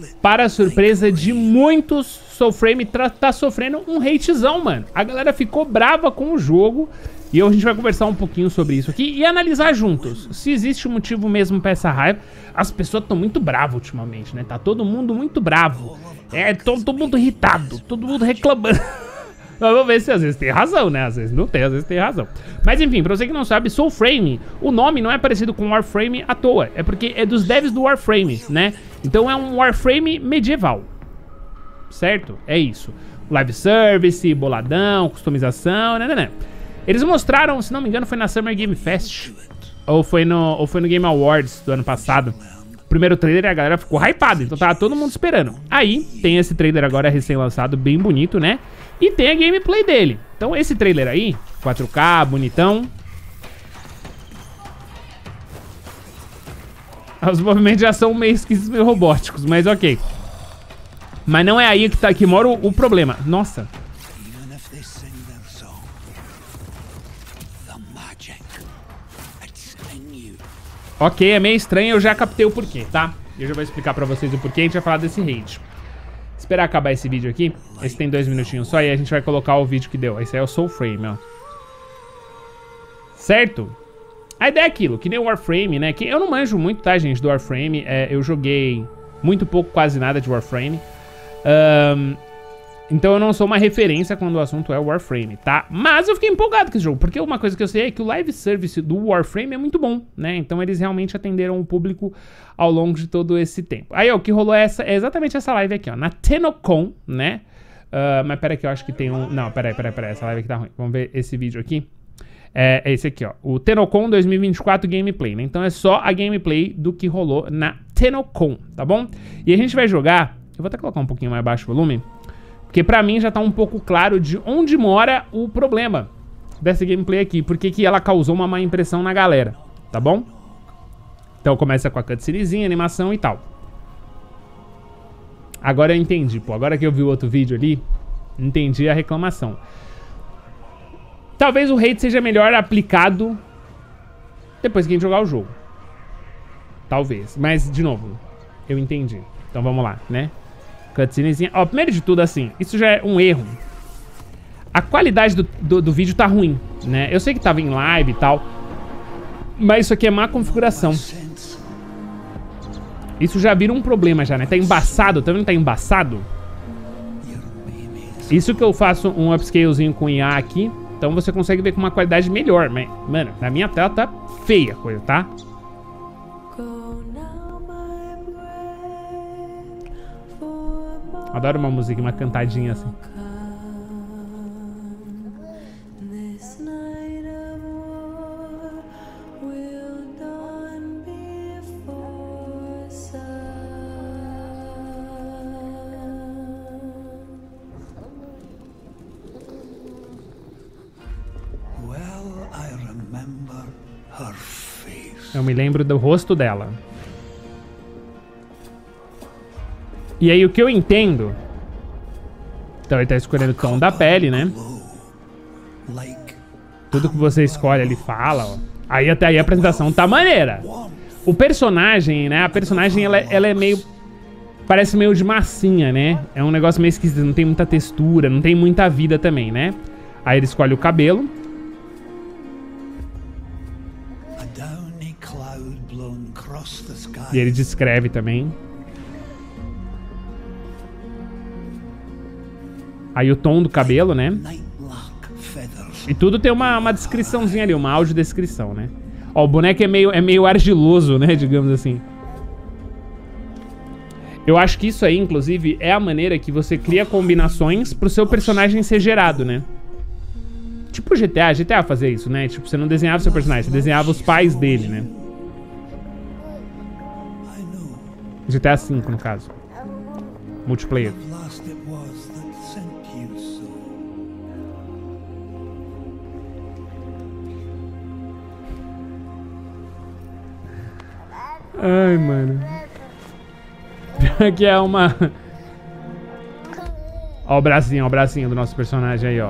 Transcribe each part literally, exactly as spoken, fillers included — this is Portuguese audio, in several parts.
para a surpresa de muitos, Soulframe tá, tá sofrendo um hatezão, mano. A galera ficou brava com o jogo. E hoje a gente vai conversar um pouquinho sobre isso aqui e analisar juntos se existe um motivo mesmo pra essa raiva. As pessoas estão muito bravas ultimamente, né? Tá todo mundo muito bravo. É, todo, todo mundo irritado, todo mundo reclamando. Vamos ver se às vezes tem razão, né? Às vezes não tem, às vezes tem razão. Mas enfim, pra você que não sabe, Soulframe, o nome não é parecido com Warframe à toa. É porque é dos devs do Warframe, né? Então é um Warframe medieval. Certo? É isso. Live service, boladão, customização, né, né, né. Eles mostraram, se não me engano, foi na Summer Game Fest. Ou foi no, ou foi no Game Awards do ano passado. O primeiro trailer e a galera ficou hypada, então tava todo mundo esperando. Aí, tem esse trailer agora recém-lançado, bem bonito, né? E tem a gameplay dele. Então esse trailer aí, quatro K, bonitão. Os movimentos já são meio esquisitos, meio robóticos, mas ok. Mas não é aí que, tá, que mora o, o problema. Nossa. Ok, é meio estranho, eu já captei o porquê, tá? Eu já vou explicar pra vocês o porquê, a gente vai falar desse hate. Esperar acabar esse vídeo aqui. Esse tem dois minutinhos só e a gente vai colocar o vídeo que deu. Esse aí é o Soulframe, ó. Certo? A ideia é aquilo, que nem o Warframe, né? Que eu não manjo muito, tá, gente, do Warframe. É, eu joguei muito pouco, quase nada de Warframe. Um, então eu não sou uma referência quando o assunto é Warframe, tá? Mas eu fiquei empolgado com esse jogo, porque uma coisa que eu sei é que o live service do Warframe é muito bom, né? Então eles realmente atenderam o público ao longo de todo esse tempo. Aí, ó, o que rolou é, essa, é exatamente essa live aqui, ó, na TennoCon, né? Uh, mas peraí que eu acho que tem um... Não, peraí, peraí, peraí, essa live aqui tá ruim. Vamos ver esse vídeo aqui. É, é esse aqui, ó, o TennoCon dois mil e vinte e quatro Gameplay, né? Então é só a gameplay do que rolou na TennoCon, tá bom? E a gente vai jogar... Eu vou até colocar um pouquinho mais baixo o volume, porque pra mim já tá um pouco claro de onde mora o problema dessa gameplay aqui. Porque que ela causou uma má impressão na galera, tá bom? Então começa com a cutscenezinha, animação e tal. Agora eu entendi, pô. Agora que eu vi o outro vídeo ali, entendi a reclamação. Talvez o hate seja melhor aplicado depois que a gente jogar o jogo. Talvez. Mas, de novo, eu entendi. Então vamos lá, né? Cutscenezinha. Ó, primeiro de tudo, assim, isso já é um erro. A qualidade do, do, do vídeo tá ruim, né? Eu sei que tava em live e tal, mas isso aqui é má configuração. Isso já vira um problema já, né? Tá embaçado, tá vendo? Tá embaçado. Isso que eu faço um upscalezinho com I A aqui, então você consegue ver com uma qualidade melhor. Mas, mano, na minha tela tá feia a coisa, tá? Adoro uma música, uma cantadinha assim. Eu me lembro do rosto dela. E aí o que eu entendo... Então ele tá escolhendo o tom da pele, né? Tudo que você escolhe ele fala, ó. Aí até aí a apresentação tá maneira. O personagem, né? A personagem ela, ela é meio... Parece meio de massinha, né? É um negócio meio esquisito, não tem muita textura, não tem muita vida também, né? Aí ele escolhe o cabelo. E ele descreve também. Aí o tom do cabelo, né? E tudo tem uma, uma descriçãozinha ali, uma audiodescrição, né? Ó, o boneco é meio, é meio argiloso, né? Digamos assim. Eu acho que isso aí, inclusive, é a maneira que você cria combinações pro seu personagem ser gerado, né? Tipo o G T A. G T A fazia isso, né? Tipo, você não desenhava o seu personagem, você desenhava os pais dele, né? G T A cinco, no caso. Multiplayer. Ai, mano. Aqui é uma... Ó o bracinho, ó o bracinho do nosso personagem aí, ó.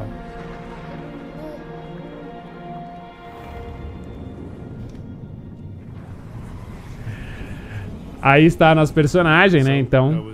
Aí está nosso personagem, né? Então...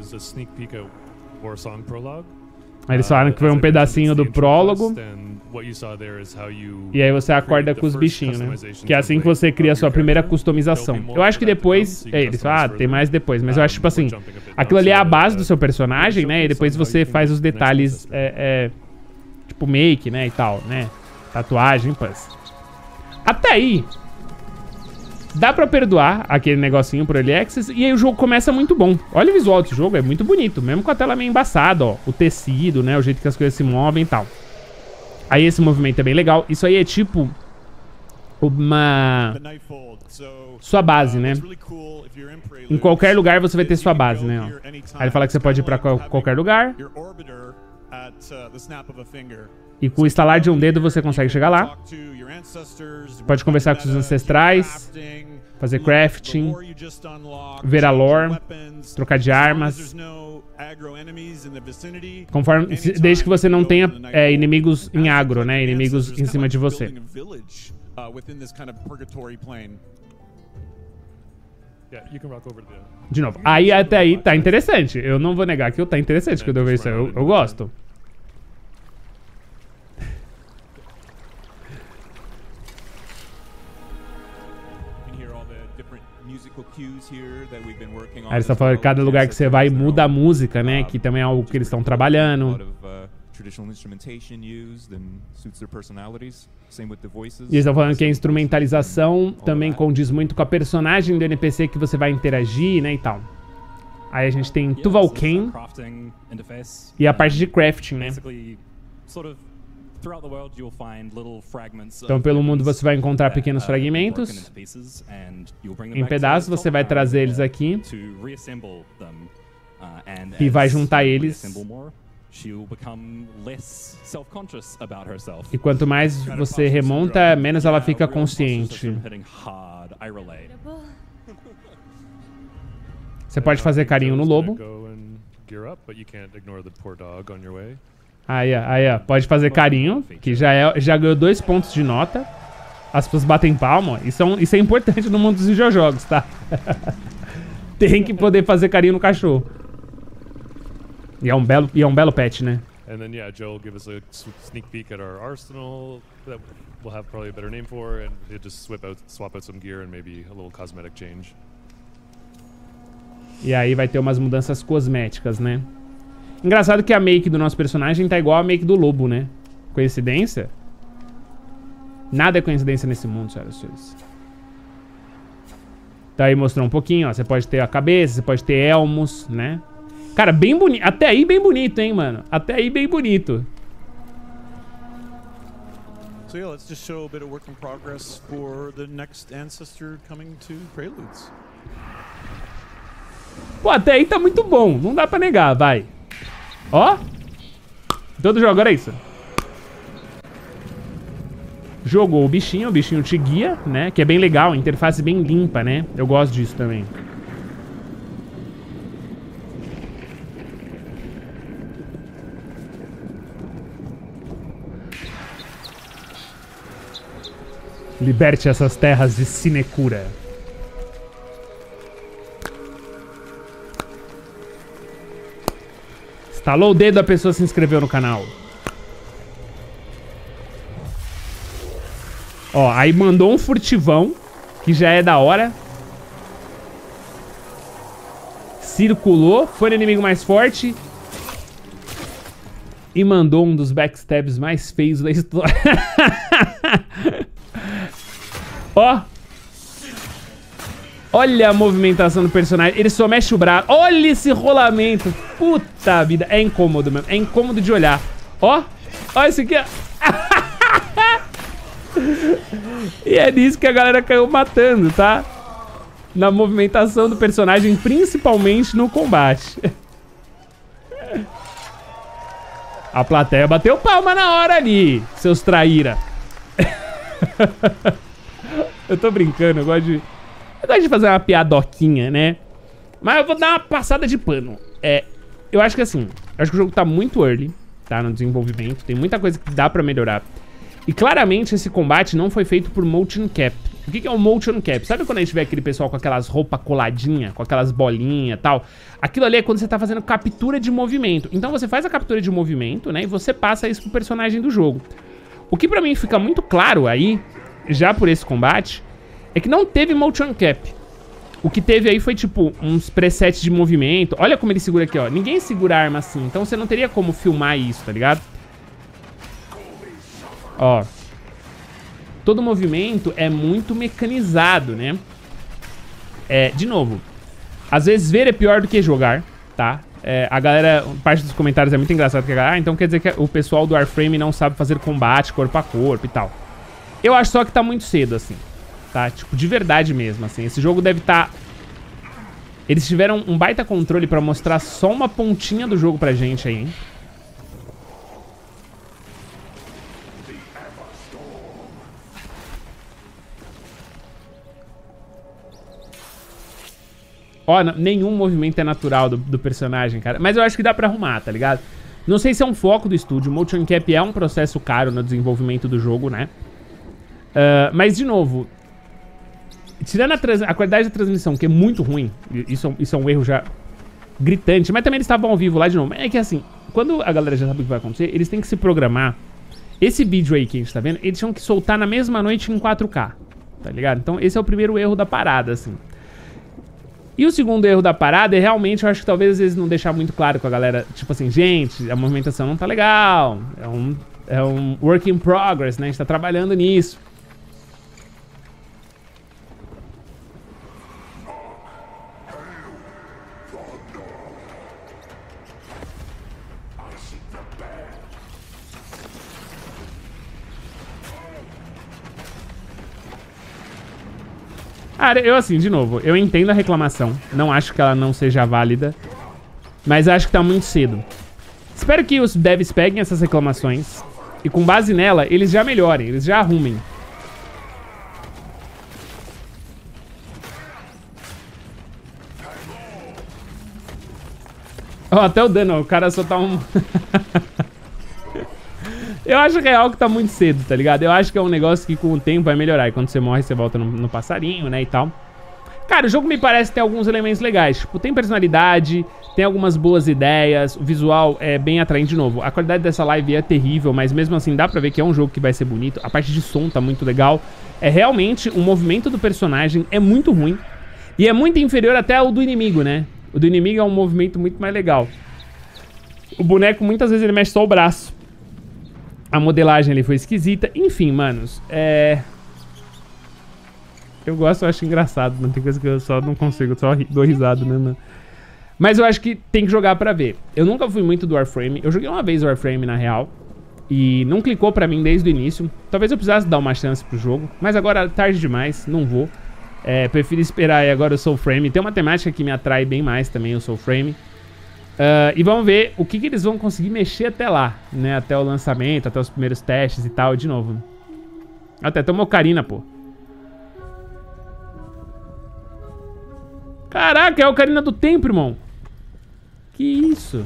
Aí eles falaram que foi um pedacinho do prólogo. E aí você acorda com os bichinhos, né? Que é assim que você cria a sua primeira customização. Eu acho que depois... É, eles falam, ah, tem mais depois. Mas eu acho, tipo assim, aquilo ali é a base do seu personagem, né? E depois você faz os detalhes, é, é, tipo make, né? E tal, né? Tatuagem, pãs. Até aí... Dá pra perdoar aquele negocinho pro Early Access. E aí o jogo começa muito bom. Olha o visual desse jogo, é muito bonito. Mesmo com a tela meio embaçada, ó. O tecido, né? O jeito que as coisas se movem e tal. Aí esse movimento é bem legal. Isso aí é tipo... Uma... Sua base, né? Em qualquer lugar você vai ter sua base, né? Ó. Aí ele fala que você pode ir pra qualquer lugar. E com o estalar de um dedo você consegue chegar lá. Pode conversar com seus ancestrais, fazer crafting, ver a lore, trocar de armas. Conforme, desde que você não tenha é, inimigos em agro, né? Inimigos em cima de você. De novo, aí até aí tá interessante. Eu não vou negar que tá interessante que eu devo ver isso. Eu, eu gosto. Aí eles estão falando que cada lugar que você vai muda a música, né? Que também é algo que eles estão trabalhando. E eles estão falando que a instrumentalização também condiz muito com a personagem do N P C que você vai interagir, né? E tal. Aí a gente tem Tuvalcain e a parte de crafting, né? Então pelo mundo você vai encontrar pequenos fragmentos. Em pedaços você vai trazer eles aqui. E vai juntar eles. E quanto mais você remonta, menos ela fica consciente. Você pode fazer carinho no lobo. Aí, aí, ó, pode fazer carinho, que já, é, já ganhou dois pontos de nota. As pessoas batem palma. Isso é, um, isso é importante no mundo dos videojogos, tá? Tem que poder fazer carinho no cachorro. E é um belo, e é um belo pet, né? And then, yeah, Joe will give us a sneak peek at our arsenal that we'll have probably a better name for, and he'll just swap out, swap out some gear and maybe a little cosmetic change. E aí vai ter umas mudanças cosméticas, né? Engraçado que a make do nosso personagem tá igual a make do lobo, né? Coincidência? Nada é coincidência nesse mundo, senhoras e senhores. Então aí mostrou um pouquinho, ó. Você pode ter a cabeça, você pode ter elmos, né? Cara, bem bonito. Até aí bem bonito, hein, mano? Até aí bem bonito. So yeah, let's just show a bit of work in progress for the next ancestor coming to Preludes. Pô, até aí tá muito bom. Não dá pra negar, vai. Ó. Todo jogo era isso. Jogou o bichinho, o bichinho te guia, né? Que é bem legal, interface bem limpa, né? Eu gosto disso também. Liberte essas terras de sinecura. Estalou o dedo, a pessoa se inscreveu no canal. Ó, aí mandou um furtivão, que já é da hora. Circulou, foi no inimigo mais forte. E mandou um dos backstabs mais feios da história. Ó. Olha a movimentação do personagem. Ele só mexe o braço. Olha esse rolamento. Puta vida. É incômodo mesmo. É incômodo de olhar. Ó. Ó esse aqui. E é nisso que a galera caiu matando, tá? Na movimentação do personagem, principalmente no combate. A plateia bateu palma na hora ali, seus traíra. Eu tô brincando, eu gosto de... Eu gosto de fazer uma piadoquinha, né? Mas eu vou dar uma passada de pano. É, eu acho que assim, eu acho que o jogo tá muito early, tá? No desenvolvimento, tem muita coisa que dá pra melhorar. E claramente esse combate não foi feito por motion cap. O que que é o motion cap? Sabe quando a gente vê aquele pessoal com aquelas roupas coladinhas, com aquelas bolinhas e tal? Aquilo ali é quando você tá fazendo captura de movimento. Então você faz a captura de movimento, né? E você passa isso pro personagem do jogo. O que pra mim fica muito claro aí, já por esse combate, é que não teve motion cap. O que teve aí foi, tipo, uns presets de movimento. Olha como ele segura aqui, ó. Ninguém segura a arma assim. Então você não teria como filmar isso, tá ligado? Ó. Todo movimento é muito mecanizado, né? É, de novo. Às vezes ver é pior do que jogar, tá? É, a galera, parte dos comentários é muito engraçado. Que a galera, ah, então quer dizer que o pessoal do Warframe não sabe fazer combate corpo a corpo e tal. Eu acho só que tá muito cedo, assim. Tá? Tipo, de verdade mesmo, assim. Esse jogo deve estar... Tá... Eles tiveram um baita controle pra mostrar só uma pontinha do jogo pra gente aí, hein? Ó, nenhum movimento é natural do, do personagem, cara. Mas eu acho que dá pra arrumar, tá ligado? Não sei se é um foco do estúdio. O motion cap é um processo caro no desenvolvimento do jogo, né? Uh, mas, de novo... Tirando a, a qualidade da transmissão, que é muito ruim. Isso, isso é um erro já gritante. Mas também eles estavam ao vivo lá de novo. É que assim, quando a galera já sabe o que vai acontecer, eles têm que se programar. Esse vídeo aí que a gente tá vendo, eles tinham que soltar na mesma noite em quatro K. Tá ligado? Então esse é o primeiro erro da parada, assim. E o segundo erro da parada é realmente, eu acho que talvez às vezes não deixar muito claro com a galera. Tipo assim, gente, a movimentação não tá legal. É um, é um work in progress, né? A gente tá trabalhando nisso. Cara, eu assim, de novo, eu entendo a reclamação. Não acho que ela não seja válida. Mas acho que tá muito cedo. Espero que os devs peguem essas reclamações e com base nela, eles já melhorem, eles já arrumem. Ó, oh, até o dano, o cara só tá um... Eu acho real que tá muito cedo, tá ligado? Eu acho que é um negócio que com o tempo vai melhorar. E quando você morre, você volta no, no passarinho, né, e tal. Cara, o jogo me parece ter alguns elementos legais. Tipo, tem personalidade, tem algumas boas ideias. O visual é bem atraente de novo. A qualidade dessa live é terrível, mas mesmo assim dá pra ver que é um jogo que vai ser bonito. A parte de som tá muito legal. É realmente, o movimento do personagem é muito ruim. E é muito inferior até ao do inimigo, né? O do inimigo é um movimento muito mais legal. O boneco, muitas vezes, ele mexe só o braço. A modelagem ali foi esquisita. Enfim, manos, é... Eu gosto, eu acho engraçado. Não tem coisa que eu só não consigo, só ri, dou risada, né, mano? Mas eu acho que tem que jogar pra ver. Eu nunca fui muito do Warframe. Eu joguei uma vez o Warframe, na real. E não clicou pra mim desde o início. Talvez eu precisasse dar uma chance pro jogo. Mas agora, tarde demais, não vou. É, prefiro esperar aí agora o Soulframe. Tem uma temática que me atrai bem mais também, o Soulframe. Uh, e vamos ver o que, que eles vão conseguir mexer até lá, né? Até o lançamento, até os primeiros testes e tal, de novo. Até tomou Ocarina, pô. Caraca, é a Ocarina do Tempo, irmão. Que isso?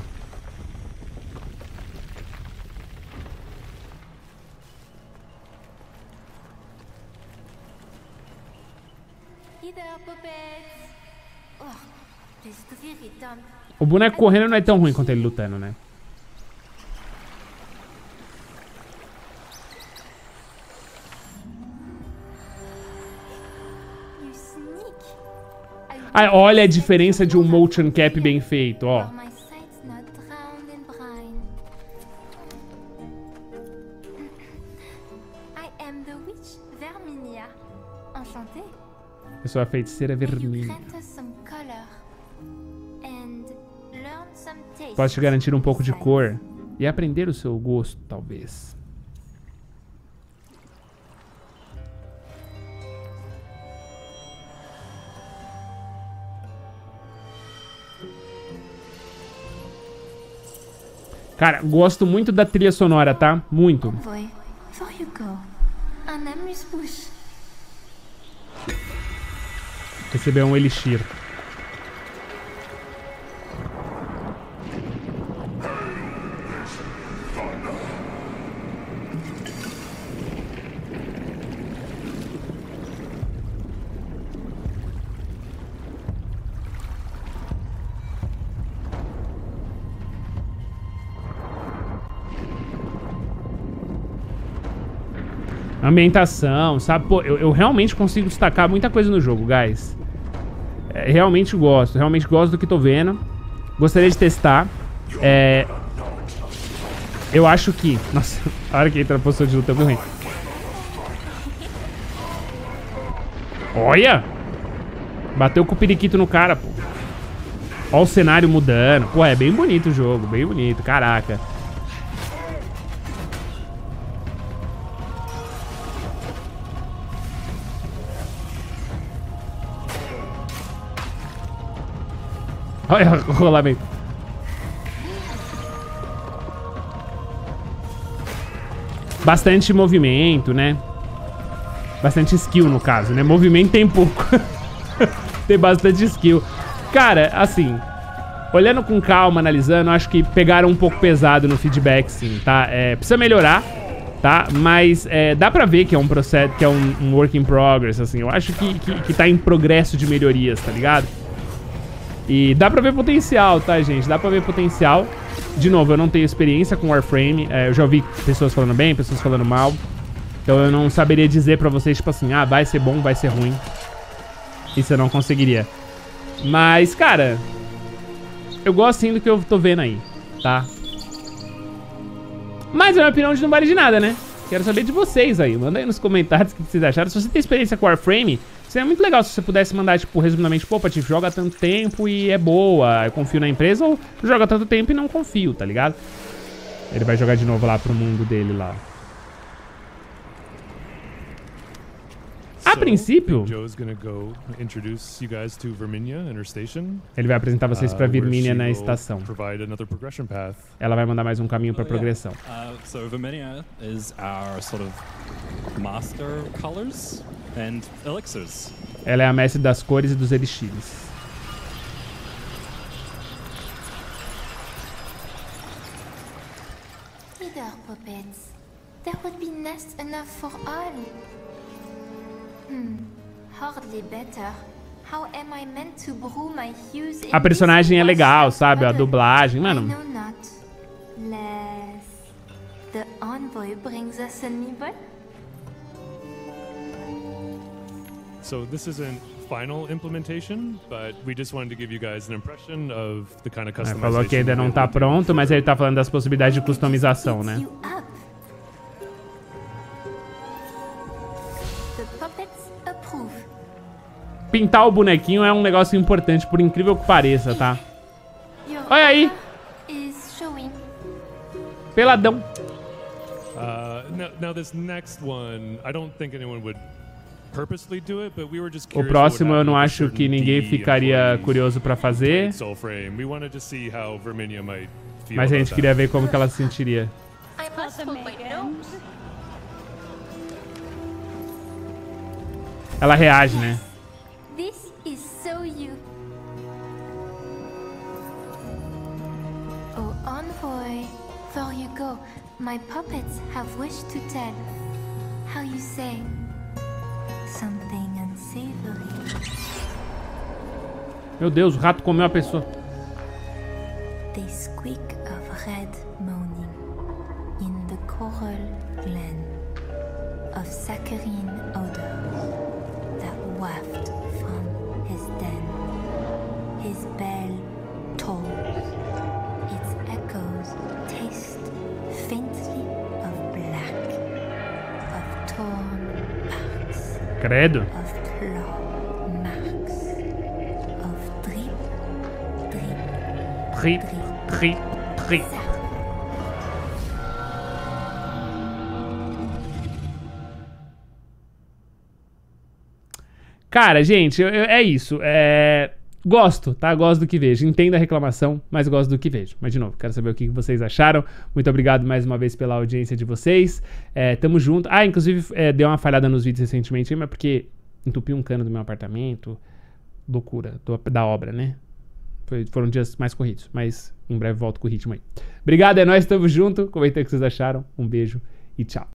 O boneco correndo não é tão ruim quanto ele lutando, né? Ah, olha a diferença de um motion cap bem feito, ó. Eu sou a feiticeira vermelha. Posso te garantir um pouco de cor e aprender o seu gosto, talvez. Cara, gosto muito da trilha sonora, tá? Muito. Recebeu um elixir. Ambientação, sabe? Pô, eu, eu realmente consigo destacar muita coisa no jogo, guys. É, realmente gosto, realmente gosto do que tô vendo. Gostaria de testar. É... Eu acho que... Nossa, a hora que entra na posição de luta eu morri. Olha! Bateu com o periquito no cara, pô. Olha o cenário mudando. Pô, é bem bonito o jogo, bem bonito, caraca. Olha o rolamento. Bastante movimento, né? Bastante skill, no caso, né? Movimento tem pouco. Tem bastante skill. Cara, assim, olhando com calma, analisando, acho que pegaram um pouco pesado no feedback, sim, tá? É, precisa melhorar, tá? Mas é, dá pra ver que é um processo, que é um, um work in progress, assim. Eu acho que, que, que tá em progresso de melhorias, tá ligado? E dá pra ver potencial, tá, gente? Dá pra ver potencial. De novo, eu não tenho experiência com Warframe. É, eu já ouvi pessoas falando bem, pessoas falando mal. Então eu não saberia dizer pra vocês, tipo assim, ah, vai ser bom, vai ser ruim. Isso eu não conseguiria. Mas, cara, eu gosto sim do que eu tô vendo aí, tá? Mas a minha opinião não vale de nada, né? Quero saber de vocês aí. Manda aí nos comentários o que vocês acharam. Se você tem experiência com Warframe, seria muito legal se você pudesse mandar, tipo, resumidamente, pô, Patife, joga tanto tempo e é boa, eu confio na empresa, ou joga tanto tempo e não confio, tá ligado? Ele vai jogar de novo lá pro mundo dele lá. A princípio, ele vai apresentar vocês pra Verminia na estação. Ela vai mandar mais um caminho pra progressão. Uh, so Verminia is our sort of master colors and elixirs. Ela é a mestre das cores e dos elixires. Hey there, puppets. There would be nests enough for all. Hmm, hardly better. How am I meant to brew my hues in A personagem é legal, sabe? A dublagem, mano. I know not. Less. The envoy brings us a nibble. So this isn't final implementation, but we just wanted to give you guys an impression of the kind of customization. Falou que ainda não tá pronto, mas ele tá falando das possibilidades de customização, né? Pintar o bonequinho é um negócio importante, por incrível que pareça, tá? Olha aí! Peladão. Uh, now, now this next one, I don't think anyone would purposely do it, but we were just O curious próximo what eu não happened acho with que certain ninguém D ficaria employees curioso pra fazer, Soulframe. We wanted to see how Verminia might feel mas a about gente queria that. ver como que ela se sentiria. I must hold my nose. Ela reage, né? This is so you. Oh, envoy, there you go. My puppets have wished to tell. How you say? Something unsavory. Meu Deus, o rato comeu a pessoa. They squeak of red moaning in the coral glen of saccharine odors that waft from his den. His bell tolls. Its echoes taste faintly of black, of torn barks, Credo. of claw marks, of drip, drip, Trip, trip, trip. Cara, gente, eu- eu- é isso. É... Gosto, tá? Gosto do que vejo. Entendo a reclamação, mas gosto do que vejo. Mas, de novo, quero saber o que vocês acharam. Muito obrigado mais uma vez pela audiência de vocês. É, tamo junto. Ah, inclusive, é, deu uma falhada nos vídeos recentemente, mas porque entupiu um cano do meu apartamento. Loucura do- da obra, né? Foi- foram dias mais corridos, mas em breve volto com o ritmo aí. Obrigado, é nóis, tamo junto. Comenta o que vocês acharam. Um beijo e tchau.